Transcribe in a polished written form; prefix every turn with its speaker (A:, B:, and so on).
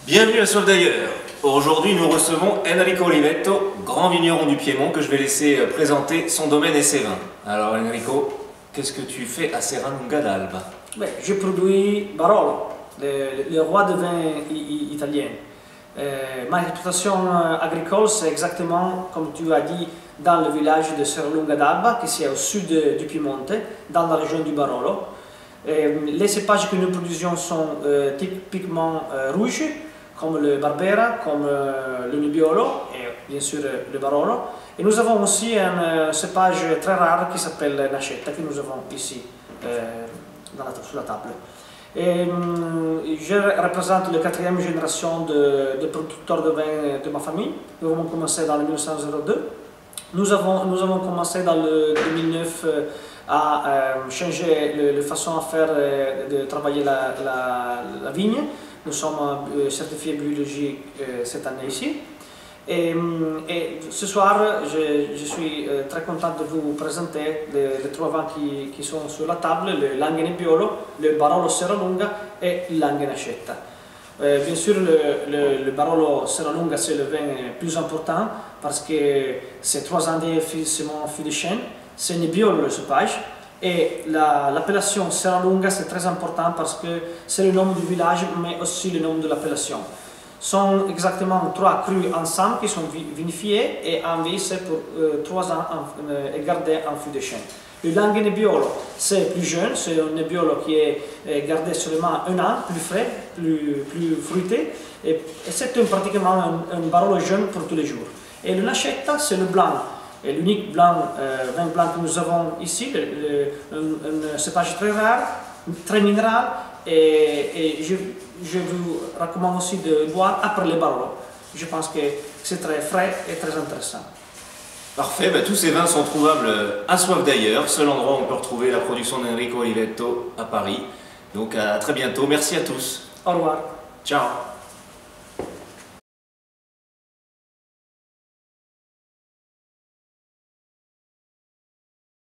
A: Bienvenue à Soif d'ailleurs. Aujourd'hui, nous recevons Enrico Olivetto, grand vigneron du Piémont, que je vais laisser présenter son domaine et ses vins. Alors Enrico, qu'est-ce que tu fais à Serralunga d'Alba?
B: Je produis Barolo, le roi de vin italien. Ma réputation agricole, c'est exactement comme tu as dit, dans le village de Serralunga d'Alba, qui est au sud du Piemonte, dans la région du Barolo. Les cépages que nous produisons sont typiquement rouges, comme le Barbera, comme le Nebbiolo et bien sûr le Barolo. Et nous avons aussi un cépage très rare qui s'appelle Nascetta, que nous avons ici sur la table. Je représente la quatrième génération de producteurs de vin de ma famille. Nous avons commencé dans le 1902. Nous avons commencé dans le 2009 à changer la façon à faire de travailler la vigne. Nous sommes certifiés biologiques cette année ici. Et ce soir, je suis très content de vous présenter les trois vins qui sont sur la table, le Langhe Nebbiolo, le Barolo Serralunga et le Langhe Nascetta. Bien sûr, le Barolo Serralunga, c'est le vin plus important parce que c'est 3 ans de fût de chêne, c'est Nebbiolo le cépage. Et l'appellation Serralunga, c'est très important parce que c'est le nom du village, mais aussi le nom de l'appellation. Ce sont exactement 3 crus ensemble qui sont vinifiés et envieillissés pour 3 ans et gardés en fût de chêne. Le Langhe Nebbiolo, c'est plus jeune, c'est un Nebbiolo qui est gardé seulement 1 an, plus frais, plus fruité, et c'est pratiquement un Barolo jeune pour tous les jours. Et le Nascetta, c'est le blanc. L'unique vin blanc que nous avons ici, un cépage très rare, très minéral, et je vous recommande aussi de boire après le Barolo. Je pense que c'est très frais et très intéressant.
A: Parfait, tous ces vins sont trouvables à Soif d'ailleurs, seul endroit où on peut retrouver la production d'Enrico Olivetto à Paris. Donc à très bientôt, merci à tous.
B: Au revoir.
A: Ciao.